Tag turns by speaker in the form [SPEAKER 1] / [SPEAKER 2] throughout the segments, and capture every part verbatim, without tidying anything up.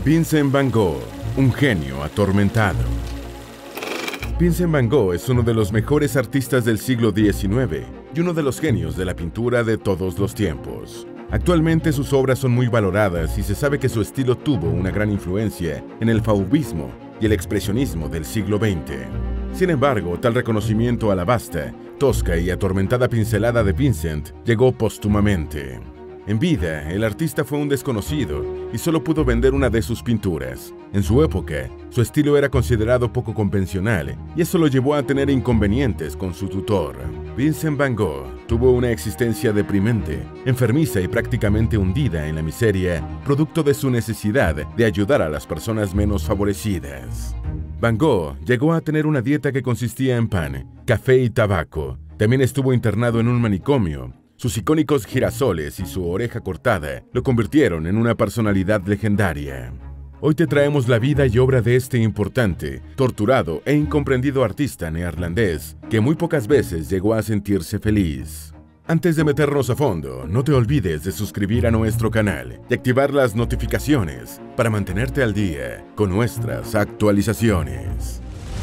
[SPEAKER 1] Vincent van Gogh, un genio atormentado. Vincent van Gogh es uno de los mejores artistas del siglo diecinueve y uno de los genios de la pintura de todos los tiempos. Actualmente sus obras son muy valoradas y se sabe que su estilo tuvo una gran influencia en el fauvismo y el expresionismo del siglo veinte. Sin embargo, tal reconocimiento a la vasta, tosca y atormentada pincelada de Vincent llegó póstumamente. En vida, el artista fue un desconocido y solo pudo vender una de sus pinturas. En su época, su estilo era considerado poco convencional y eso lo llevó a tener inconvenientes con su tutor. Vincent van Gogh tuvo una existencia deprimente, enfermiza y prácticamente hundida en la miseria, producto de su necesidad de ayudar a las personas menos favorecidas. Van Gogh llegó a tener una dieta que consistía en pan, café y tabaco. También estuvo internado en un manicomio. Sus icónicos girasoles y su oreja cortada lo convirtieron en una personalidad legendaria. Hoy te traemos la vida y obra de este importante, torturado e incomprendido artista neerlandés que muy pocas veces llegó a sentirse feliz. Antes de meternos a fondo, no te olvides de suscribir a nuestro canal y activar las notificaciones para mantenerte al día con nuestras actualizaciones.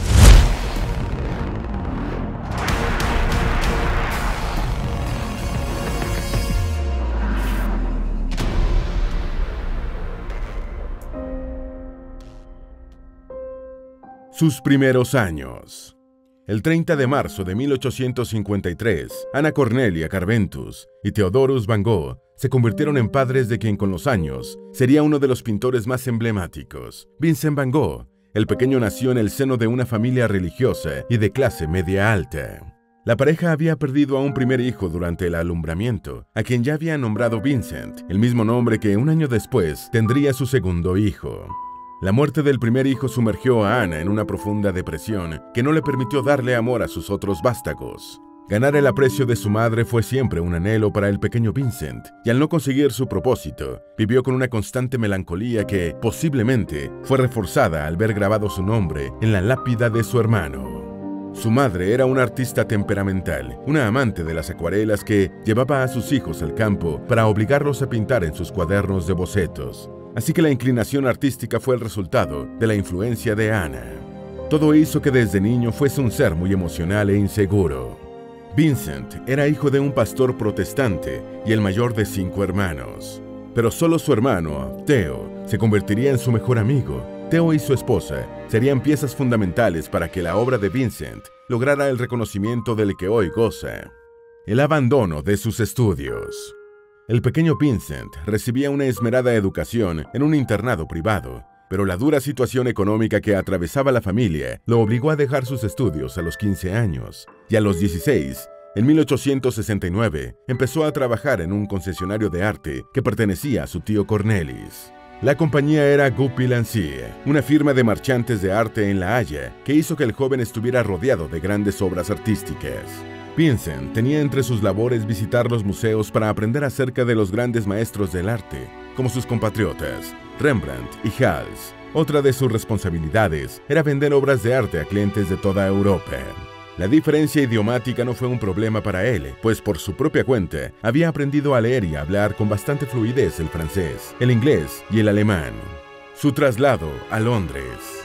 [SPEAKER 1] Sus primeros años. El treinta de marzo de mil ochocientos cincuenta y tres, Anna Cornelia Carbentus y Theodorus van Gogh se convirtieron en padres de quien con los años sería uno de los pintores más emblemáticos, Vincent van Gogh. El pequeño nació en el seno de una familia religiosa y de clase media alta. La pareja había perdido a un primer hijo durante el alumbramiento, a quien ya había nombrado Vincent, el mismo nombre que un año después tendría su segundo hijo. La muerte del primer hijo sumergió a Anna en una profunda depresión que no le permitió darle amor a sus otros vástagos. Ganar el aprecio de su madre fue siempre un anhelo para el pequeño Vincent, y al no conseguir su propósito, vivió con una constante melancolía que, posiblemente, fue reforzada al ver grabado su nombre en la lápida de su hermano. Su madre era una artista temperamental, una amante de las acuarelas que llevaba a sus hijos al campo para obligarlos a pintar en sus cuadernos de bocetos. Así que la inclinación artística fue el resultado de la influencia de Anna. Todo hizo que desde niño fuese un ser muy emocional e inseguro. Vincent era hijo de un pastor protestante y el mayor de cinco hermanos. Pero solo su hermano, Theo, se convertiría en su mejor amigo. Theo y su esposa serían piezas fundamentales para que la obra de Vincent lograra el reconocimiento del que hoy goza. El abandono de sus estudios. El pequeño Vincent recibía una esmerada educación en un internado privado, pero la dura situación económica que atravesaba la familia lo obligó a dejar sus estudios a los quince años, y a los dieciséis, en mil ochocientos sesenta y nueve, empezó a trabajar en un concesionario de arte que pertenecía a su tío Cornelis. La compañía era Goupil and Cie, una firma de marchantes de arte en La Haya, que hizo que el joven estuviera rodeado de grandes obras artísticas. Vincent tenía entre sus labores visitar los museos para aprender acerca de los grandes maestros del arte, como sus compatriotas, Rembrandt y Hals. Otra de sus responsabilidades era vender obras de arte a clientes de toda Europa. La diferencia idiomática no fue un problema para él, pues por su propia cuenta había aprendido a leer y a hablar con bastante fluidez el francés, el inglés y el alemán. Su traslado a Londres.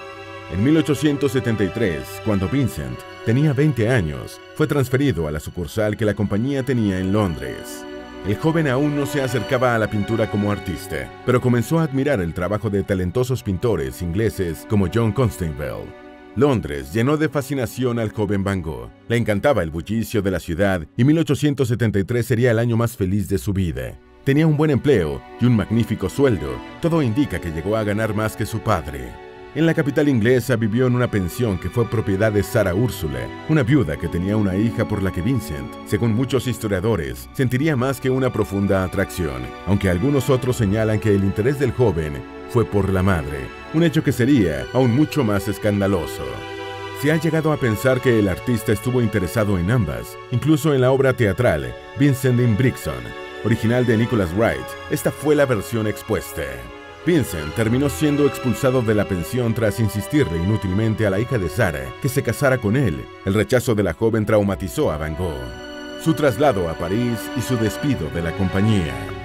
[SPEAKER 1] En mil ochocientos setenta y tres, cuando Vincent tenía veinte años, fue transferido a la sucursal que la compañía tenía en Londres. El joven aún no se acercaba a la pintura como artista, pero comenzó a admirar el trabajo de talentosos pintores ingleses como John Constable. Londres llenó de fascinación al joven Van Gogh. Le encantaba el bullicio de la ciudad y mil ochocientos setenta y tres sería el año más feliz de su vida. Tenía un buen empleo y un magnífico sueldo. Todo indica que llegó a ganar más que su padre. En la capital inglesa vivió en una pensión que fue propiedad de Sara Úrsula, una viuda que tenía una hija por la que Vincent, según muchos historiadores, sentiría más que una profunda atracción, aunque algunos otros señalan que el interés del joven fue por la madre, un hecho que sería aún mucho más escandaloso. Se ha llegado a pensar que el artista estuvo interesado en ambas, incluso en la obra teatral Vincent in Brixton, original de Nicholas Wright. Esta fue la versión expuesta. Vincent terminó siendo expulsado de la pensión tras insistirle inútilmente a la hija de Sara que se casara con él. El rechazo de la joven traumatizó a Van Gogh. Su traslado a París y su despido de la compañía.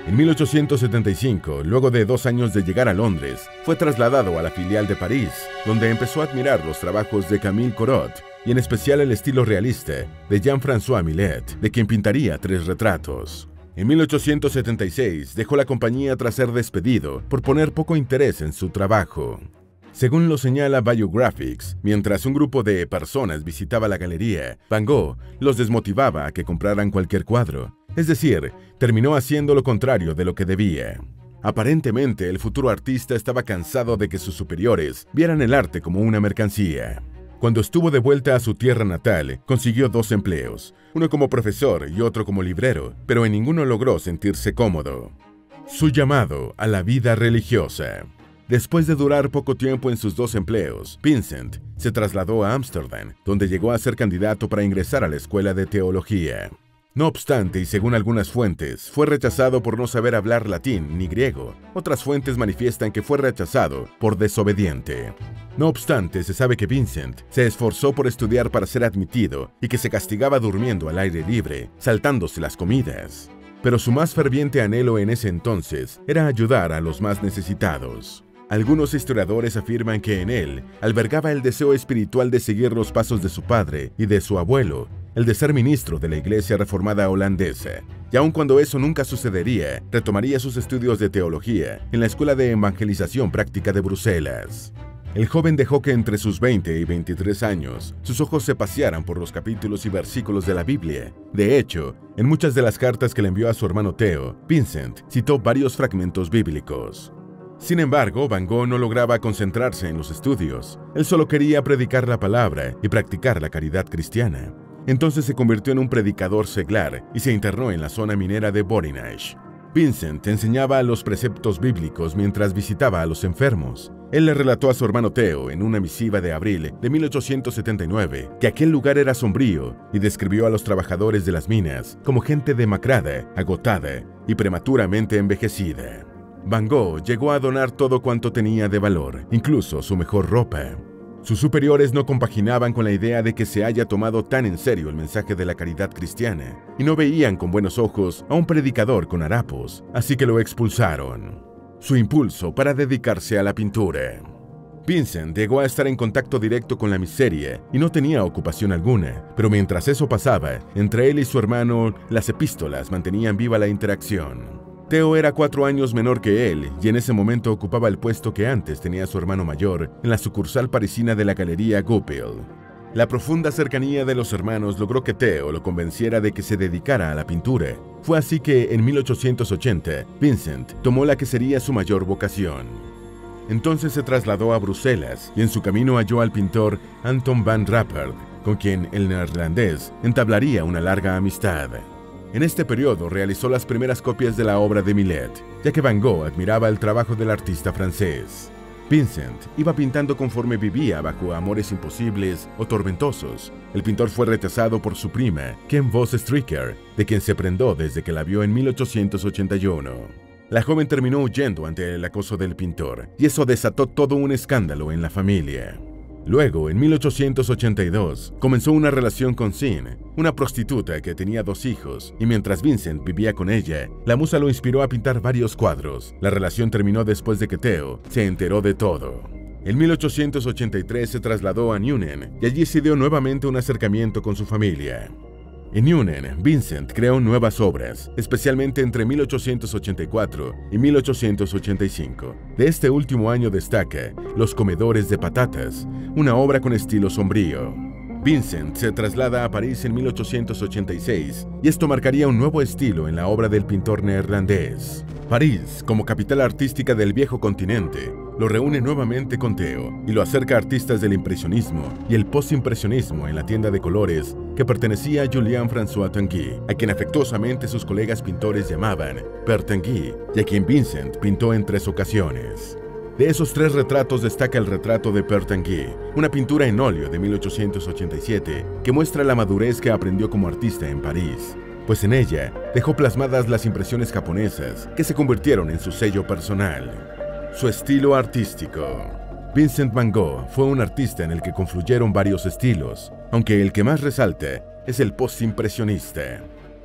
[SPEAKER 1] En mil ochocientos setenta y cinco, luego de dos años de llegar a Londres, fue trasladado a la filial de París, donde empezó a admirar los trabajos de Camille Corot y en especial el estilo realista de Jean-François Millet, de quien pintaría tres retratos. En mil ochocientos setenta y seis dejó la compañía tras ser despedido por poner poco interés en su trabajo. Según lo señala Biographics, mientras un grupo de personas visitaba la galería, Van Gogh los desmotivaba a que compraran cualquier cuadro. Es decir, terminó haciendo lo contrario de lo que debía. Aparentemente, el futuro artista estaba cansado de que sus superiores vieran el arte como una mercancía. Cuando estuvo de vuelta a su tierra natal, consiguió dos empleos, uno como profesor y otro como librero, pero en ninguno logró sentirse cómodo. Su llamado a la vida religiosa. Después de durar poco tiempo en sus dos empleos, Vincent se trasladó a Ámsterdam, donde llegó a ser candidato para ingresar a la escuela de teología. No obstante, y según algunas fuentes, fue rechazado por no saber hablar latín ni griego. Otras fuentes manifiestan que fue rechazado por desobediente. No obstante, se sabe que Vincent se esforzó por estudiar para ser admitido y que se castigaba durmiendo al aire libre, saltándose las comidas. Pero su más ferviente anhelo en ese entonces era ayudar a los más necesitados. Algunos historiadores afirman que en él albergaba el deseo espiritual de seguir los pasos de su padre y de su abuelo, el de ser ministro de la Iglesia Reformada holandesa, y aun cuando eso nunca sucedería, retomaría sus estudios de teología en la Escuela de Evangelización Práctica de Bruselas. El joven dejó que entre sus veinte y veintitrés años, sus ojos se pasearan por los capítulos y versículos de la Biblia. De hecho, en muchas de las cartas que le envió a su hermano Theo, Vincent citó varios fragmentos bíblicos. Sin embargo, Van Gogh no lograba concentrarse en los estudios. Él solo quería predicar la palabra y practicar la caridad cristiana. Entonces se convirtió en un predicador seglar y se internó en la zona minera de Borinage. Vincent enseñaba los preceptos bíblicos mientras visitaba a los enfermos. Él le relató a su hermano Theo en una misiva de abril de mil ochocientos setenta y nueve que aquel lugar era sombrío y describió a los trabajadores de las minas como gente demacrada, agotada y prematuramente envejecida. Van Gogh llegó a donar todo cuanto tenía de valor, incluso su mejor ropa. Sus superiores no compaginaban con la idea de que se haya tomado tan en serio el mensaje de la caridad cristiana y no veían con buenos ojos a un predicador con harapos, así que lo expulsaron. Su impulso para dedicarse a la pintura. Vincent llegó a estar en contacto directo con la miseria y no tenía ocupación alguna, pero mientras eso pasaba, entre él y su hermano, las epístolas mantenían viva la interacción. Theo era cuatro años menor que él y en ese momento ocupaba el puesto que antes tenía su hermano mayor en la sucursal parisina de la Galería Goupil. La profunda cercanía de los hermanos logró que Theo lo convenciera de que se dedicara a la pintura. Fue así que en mil ochocientos ochenta, Vincent tomó la que sería su mayor vocación. Entonces se trasladó a Bruselas y en su camino halló al pintor Anton van Rappert, con quien el neerlandés entablaría una larga amistad. En este periodo realizó las primeras copias de la obra de Millet, ya que Van Gogh admiraba el trabajo del artista francés. Vincent iba pintando conforme vivía bajo amores imposibles o tormentosos. El pintor fue rechazado por su prima, Ken Vos Stricker, de quien se prendó desde que la vio en mil ochocientos ochenta y uno. La joven terminó huyendo ante el acoso del pintor, y eso desató todo un escándalo en la familia. Luego, en mil ochocientos ochenta y dos, comenzó una relación con Sin, una prostituta que tenía dos hijos, y mientras Vincent vivía con ella, la musa lo inspiró a pintar varios cuadros. La relación terminó después de que Theo se enteró de todo. En mil ochocientos ochenta y tres se trasladó a Nuenen y allí se dio nuevamente un acercamiento con su familia. En Nuenen, Vincent creó nuevas obras, especialmente entre mil ochocientos ochenta y cuatro y mil ochocientos ochenta y cinco. De este último año destaca Los comedores de patatas, una obra con estilo sombrío. Vincent se traslada a París en mil ochocientos ochenta y seis y esto marcaría un nuevo estilo en la obra del pintor neerlandés. París, como capital artística del viejo continente, lo reúne nuevamente con Theo y lo acerca a artistas del impresionismo y el postimpresionismo en la tienda de colores que pertenecía a Julien-François Tanguy, a quien afectuosamente sus colegas pintores llamaban Père Tanguy y a quien Vincent pintó en tres ocasiones. De esos tres retratos destaca el retrato de Père Tanguy, una pintura en óleo de mil ochocientos ochenta y siete que muestra la madurez que aprendió como artista en París, pues en ella dejó plasmadas las impresiones japonesas que se convirtieron en su sello personal. Su estilo artístico. Vincent Van Gogh fue un artista en el que confluyeron varios estilos, aunque el que más resalta es el postimpresionista.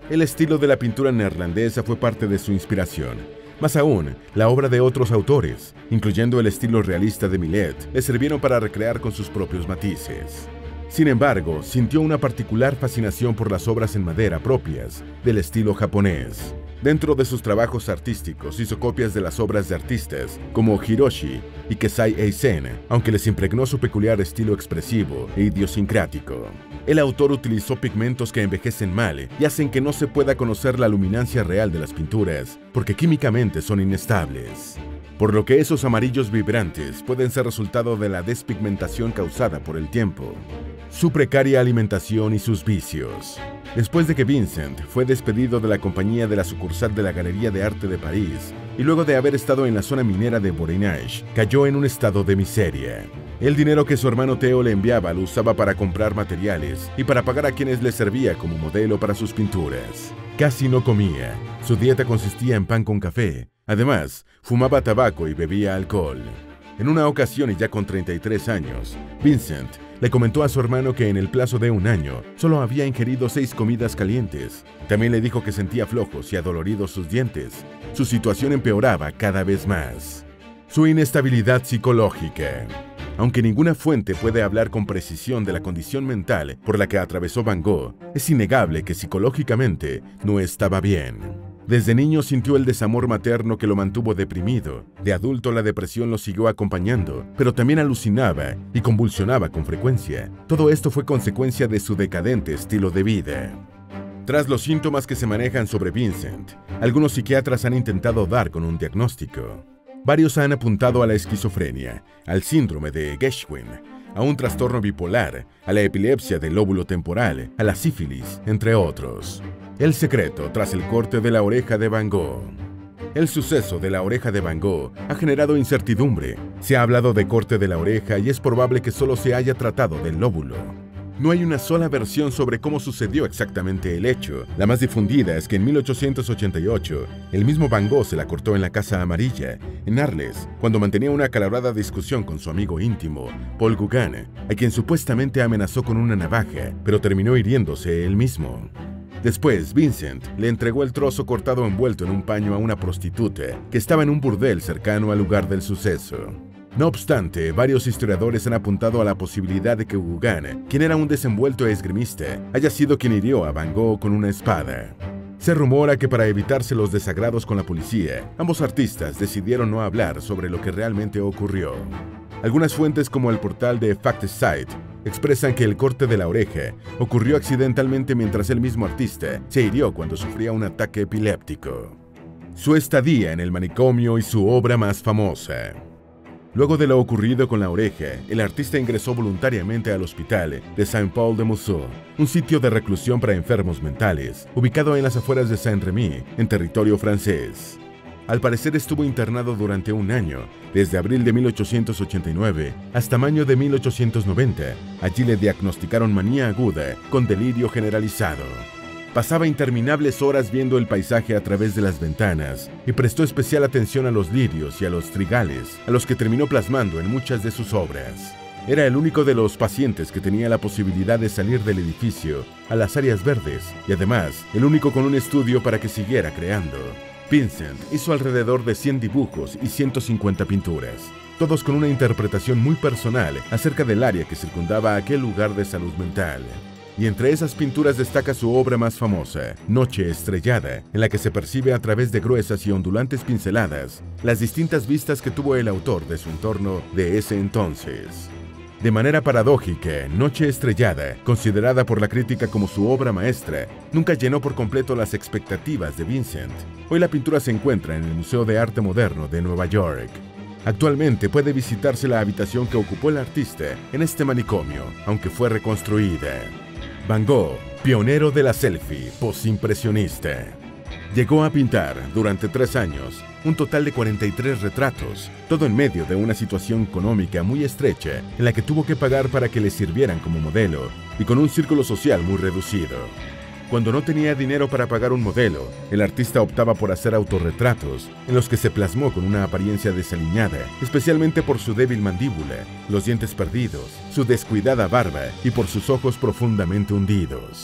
[SPEAKER 1] El estilo de la pintura neerlandesa fue parte de su inspiración. Más aún, la obra de otros autores, incluyendo el estilo realista de Millet, le sirvieron para recrear con sus propios matices. Sin embargo, sintió una particular fascinación por las obras en madera propias del estilo japonés. Dentro de sus trabajos artísticos hizo copias de las obras de artistas como Hiroshi y Keisai Eisen, aunque les impregnó su peculiar estilo expresivo e idiosincrático. El autor utilizó pigmentos que envejecen mal y hacen que no se pueda conocer la luminancia real de las pinturas, porque químicamente son inestables. Por lo que esos amarillos vibrantes pueden ser resultado de la despigmentación causada por el tiempo, su precaria alimentación y sus vicios. Después de que Vincent fue despedido de la compañía de la sucursal de la Galería de Arte de París, y luego de haber estado en la zona minera de Borinage, cayó en un estado de miseria. El dinero que su hermano Theo le enviaba lo usaba para comprar materiales y para pagar a quienes le servía como modelo para sus pinturas. Casi no comía, su dieta consistía en pan con café. Además, fumaba tabaco y bebía alcohol. En una ocasión y ya con treinta y tres años, Vincent le comentó a su hermano que en el plazo de un año solo había ingerido seis comidas calientes. También le dijo que sentía flojos y adoloridos sus dientes. Su situación empeoraba cada vez más. Su inestabilidad psicológica. Aunque ninguna fuente puede hablar con precisión de la condición mental por la que atravesó Van Gogh, es innegable que psicológicamente no estaba bien. Desde niño sintió el desamor materno que lo mantuvo deprimido. De adulto la depresión lo siguió acompañando, pero también alucinaba y convulsionaba con frecuencia. Todo esto fue consecuencia de su decadente estilo de vida. Tras los síntomas que se manejan sobre Vincent, algunos psiquiatras han intentado dar con un diagnóstico. Varios han apuntado a la esquizofrenia, al síndrome de Geschwin, a un trastorno bipolar, a la epilepsia del lóbulo temporal, a la sífilis, entre otros. El secreto tras el corte de la oreja de Van Gogh. El suceso de la oreja de Van Gogh ha generado incertidumbre. Se ha hablado de corte de la oreja y es probable que solo se haya tratado del lóbulo. No hay una sola versión sobre cómo sucedió exactamente el hecho. La más difundida es que en mil ochocientos ochenta y ocho, el mismo Van Gogh se la cortó en la Casa Amarilla, en Arles, cuando mantenía una acalorada discusión con su amigo íntimo, Paul Gauguin, a quien supuestamente amenazó con una navaja, pero terminó hiriéndose él mismo. Después, Vincent le entregó el trozo cortado envuelto en un paño a una prostituta que estaba en un burdel cercano al lugar del suceso. No obstante, varios historiadores han apuntado a la posibilidad de que Gauguin, quien era un desenvuelto esgrimista, haya sido quien hirió a Van Gogh con una espada. Se rumora que para evitarse los desagrados con la policía, ambos artistas decidieron no hablar sobre lo que realmente ocurrió. Algunas fuentes como el portal de FactSite expresan que el corte de la oreja ocurrió accidentalmente mientras el mismo artista se hirió cuando sufría un ataque epiléptico. Su estadía en el manicomio y su obra más famosa. Luego de lo ocurrido con la oreja, el artista ingresó voluntariamente al hospital de Saint-Paul-de-Monceau, un sitio de reclusión para enfermos mentales, ubicado en las afueras de Saint-Rémy, en territorio francés. Al parecer estuvo internado durante un año, desde abril de mil ochocientos ochenta y nueve hasta mayo de mil ochocientos noventa. Allí le diagnosticaron manía aguda con delirio generalizado. Pasaba interminables horas viendo el paisaje a través de las ventanas y prestó especial atención a los lirios y a los trigales, a los que terminó plasmando en muchas de sus obras. Era el único de los pacientes que tenía la posibilidad de salir del edificio a las áreas verdes y además el único con un estudio para que siguiera creando. Vincent hizo alrededor de cien dibujos y ciento cincuenta pinturas, todos con una interpretación muy personal acerca del área que circundaba aquel lugar de salud mental. Y entre esas pinturas destaca su obra más famosa, Noche Estrellada, en la que se percibe a través de gruesas y ondulantes pinceladas las distintas vistas que tuvo el autor de su entorno de ese entonces. De manera paradójica, Noche Estrellada, considerada por la crítica como su obra maestra, nunca llenó por completo las expectativas de Vincent. Hoy la pintura se encuentra en el Museo de Arte Moderno de Nueva York. Actualmente puede visitarse la habitación que ocupó el artista en este manicomio, aunque fue reconstruida. Van Gogh, pionero de la selfie postimpresionista. Llegó a pintar, durante tres años, un total de cuarenta y tres retratos, todo en medio de una situación económica muy estrecha en la que tuvo que pagar para que le sirvieran como modelo y con un círculo social muy reducido. Cuando no tenía dinero para pagar un modelo, el artista optaba por hacer autorretratos en los que se plasmó con una apariencia desaliñada, especialmente por su débil mandíbula, los dientes perdidos, su descuidada barba y por sus ojos profundamente hundidos.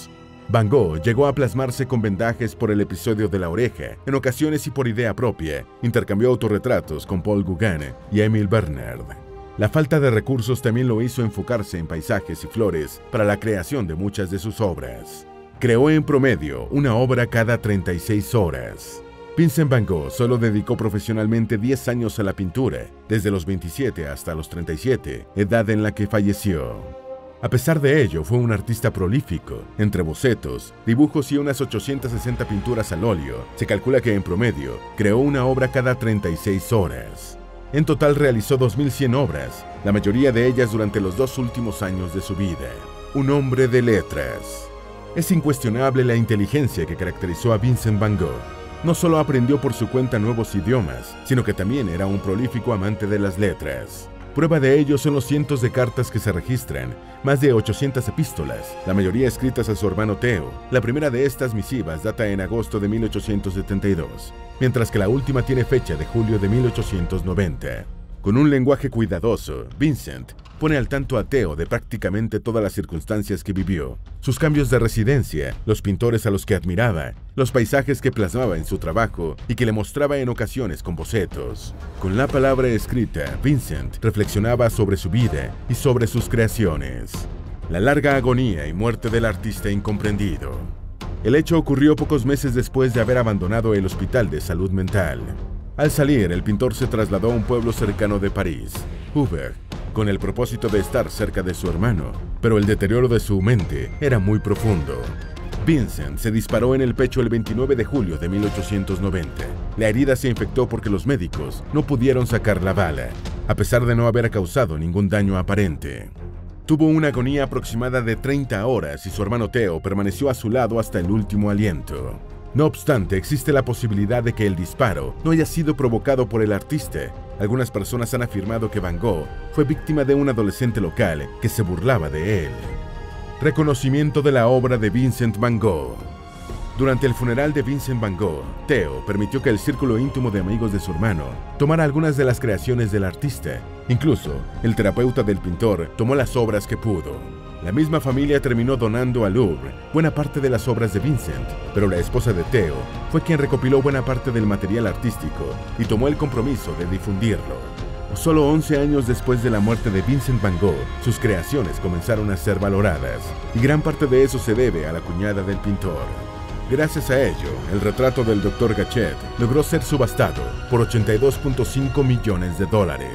[SPEAKER 1] Van Gogh llegó a plasmarse con vendajes por el episodio de la oreja, en ocasiones y por idea propia. Intercambió autorretratos con Paul Gauguin y Émile Bernard. La falta de recursos también lo hizo enfocarse en paisajes y flores para la creación de muchas de sus obras. Creó en promedio una obra cada treinta y seis horas. Vincent Van Gogh solo dedicó profesionalmente diez años a la pintura, desde los veintisiete hasta los treinta y siete, edad en la que falleció. A pesar de ello, fue un artista prolífico. Entre bocetos, dibujos y unas ochocientas sesenta pinturas al óleo, se calcula que en promedio creó una obra cada treinta y seis horas. En total realizó dos mil cien obras, la mayoría de ellas durante los dos últimos años de su vida. Un hombre de letras. Es incuestionable la inteligencia que caracterizó a Vincent Van Gogh. No solo aprendió por su cuenta nuevos idiomas, sino que también era un prolífico amante de las letras. Prueba de ello son los cientos de cartas que se registran, más de ochocientas epístolas, la mayoría escritas a su hermano Theo. La primera de estas misivas data en agosto de mil ochocientos setenta y dos, mientras que la última tiene fecha de julio de mil ochocientos noventa. Con un lenguaje cuidadoso, Vincent pone al tanto a Theo de prácticamente todas las circunstancias que vivió, sus cambios de residencia, los pintores a los que admiraba, los paisajes que plasmaba en su trabajo y que le mostraba en ocasiones con bocetos. Con la palabra escrita, Vincent reflexionaba sobre su vida y sobre sus creaciones. La larga agonía y muerte del artista incomprendido. El hecho ocurrió pocos meses después de haber abandonado el Hospital de Salud Mental. Al salir, el pintor se trasladó a un pueblo cercano de París, Hubert, con el propósito de estar cerca de su hermano, pero el deterioro de su mente era muy profundo. Vincent se disparó en el pecho el veintinueve de julio de mil ochocientos noventa. La herida se infectó porque los médicos no pudieron sacar la bala, a pesar de no haber causado ningún daño aparente. Tuvo una agonía aproximada de treinta horas y su hermano Theo permaneció a su lado hasta el último aliento. No obstante, existe la posibilidad de que el disparo no haya sido provocado por el artista. Algunas personas han afirmado que Van Gogh fue víctima de un adolescente local que se burlaba de él. Reconocimiento de la obra de Vincent Van Gogh. Durante el funeral de Vincent Van Gogh, Theo permitió que el círculo íntimo de amigos de su hermano tomara algunas de las creaciones del artista. Incluso, el terapeuta del pintor tomó las obras que pudo. La misma familia terminó donando al Louvre buena parte de las obras de Vincent, pero la esposa de Theo fue quien recopiló buena parte del material artístico y tomó el compromiso de difundirlo. Solo once años después de la muerte de Vincent Van Gogh, sus creaciones comenzaron a ser valoradas, y gran parte de eso se debe a la cuñada del pintor. Gracias a ello, el retrato del doctor Gachet logró ser subastado por ochenta y dos punto cinco millones de dólares.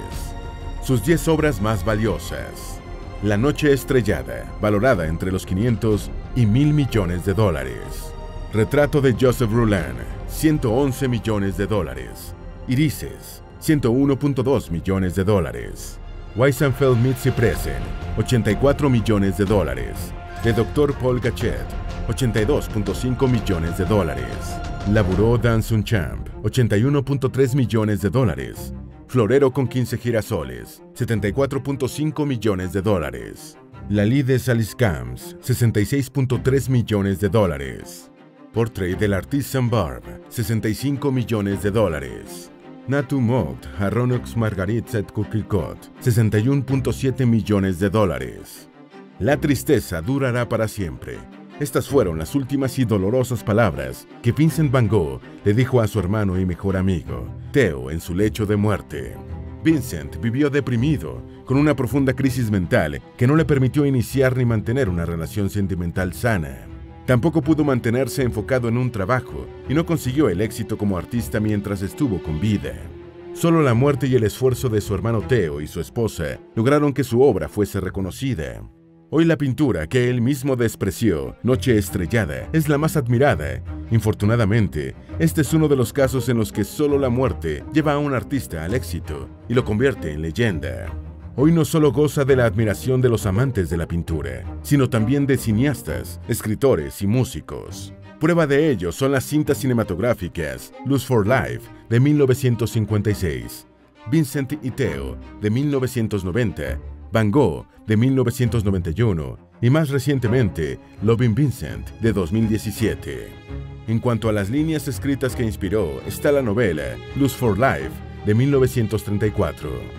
[SPEAKER 1] Sus diez obras más valiosas. La noche estrellada, valorada entre los quinientos y mil millones de dólares. Retrato de Joseph Rouland, ciento once millones de dólares. Irises, ciento uno punto dos millones de dólares. Weissenfeld mit Zypressen, ochenta y cuatro millones de dólares. De doctor Paul Gachet, ochenta y dos punto cinco millones de dólares. Laboureux dans un champ, ochenta y uno punto tres millones de dólares. Florero con quince girasoles, setenta y cuatro punto cinco millones de dólares. La Lie des Aliscamps, sesenta y seis punto tres millones de dólares. Portrait del artiste Saint-Barbe, sesenta y cinco millones de dólares. Natumort a Ronox Margarit et Coquelicot, sesenta y uno punto siete millones de dólares. La tristeza durará para siempre. Estas fueron las últimas y dolorosas palabras que Vincent Van Gogh le dijo a su hermano y mejor amigo, Theo, en su lecho de muerte. Vincent vivió deprimido, con una profunda crisis mental que no le permitió iniciar ni mantener una relación sentimental sana. Tampoco pudo mantenerse enfocado en un trabajo y no consiguió el éxito como artista mientras estuvo con vida. Solo la muerte y el esfuerzo de su hermano Theo y su esposa lograron que su obra fuese reconocida. Hoy la pintura que él mismo despreció, Noche Estrellada, es la más admirada. Infortunadamente, este es uno de los casos en los que solo la muerte lleva a un artista al éxito y lo convierte en leyenda. Hoy no solo goza de la admiración de los amantes de la pintura, sino también de cineastas, escritores y músicos. Prueba de ello son las cintas cinematográficas Lust for Life de mil novecientos cincuenta y seis, Vincent y Theo de mil novecientos noventa, Van Gogh de mil novecientos noventa y uno y más recientemente Loving Vincent de dos mil diecisiete. En cuanto a las líneas escritas que inspiró está la novela Lust for Life de mil novecientos treinta y cuatro.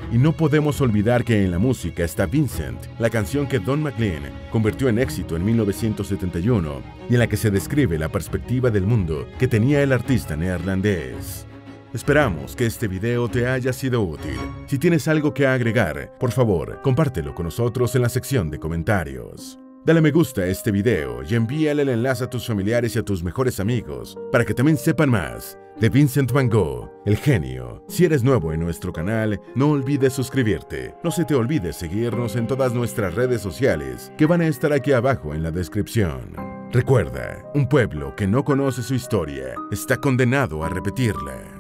[SPEAKER 1] Y no podemos olvidar que en la música está Vincent, la canción que Don McLean convirtió en éxito en mil novecientos setenta y uno y en la que se describe la perspectiva del mundo que tenía el artista neerlandés. Esperamos que este video te haya sido útil. Si tienes algo que agregar, por favor, compártelo con nosotros en la sección de comentarios. Dale me gusta a este video y envíale el enlace a tus familiares y a tus mejores amigos para que también sepan más de Vincent Van Gogh, el genio. Si eres nuevo en nuestro canal, no olvides suscribirte. No se te olvide seguirnos en todas nuestras redes sociales que van a estar aquí abajo en la descripción. Recuerda, un pueblo que no conoce su historia está condenado a repetirla.